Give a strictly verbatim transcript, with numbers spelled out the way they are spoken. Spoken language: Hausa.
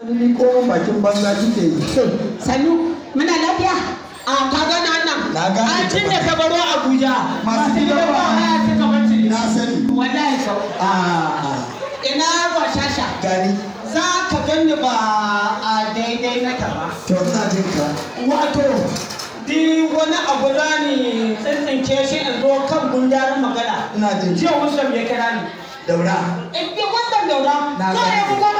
ni ko bakin banza kike yi sannu muna lafiya a kaga nan nan na ga an tun da ka baro Abuja masu gidan ba haya suka bace na sani wallahi sau a ina ba shasha gani za ka ganni ba a daidai na ta ba to ina jin ka wato di wani abu rani tsintsinke shi in zo kan gundarin magana ina jin jiya wasan ya kira ni daura in bi wannan daura Na kawai gani. buga